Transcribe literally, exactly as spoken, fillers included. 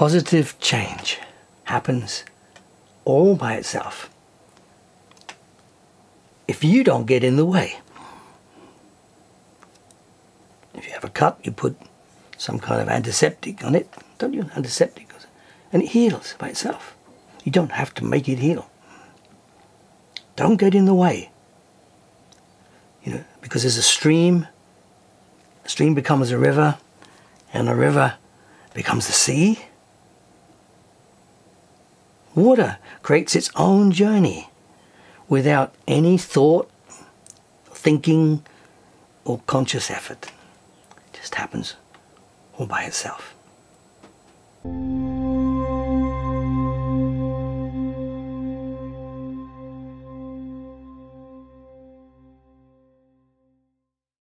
Positive change happens all by itself if you don't get in the way. If you have a cut, you put some kind of antiseptic on it, don't you? Antiseptic, and it heals by itself. You don't have to make it heal. Don't get in the way. You know, because there's a stream, a stream becomes a river, and a river becomes the sea. Water creates its own journey without any thought, thinking, or conscious effort. It just happens all by itself.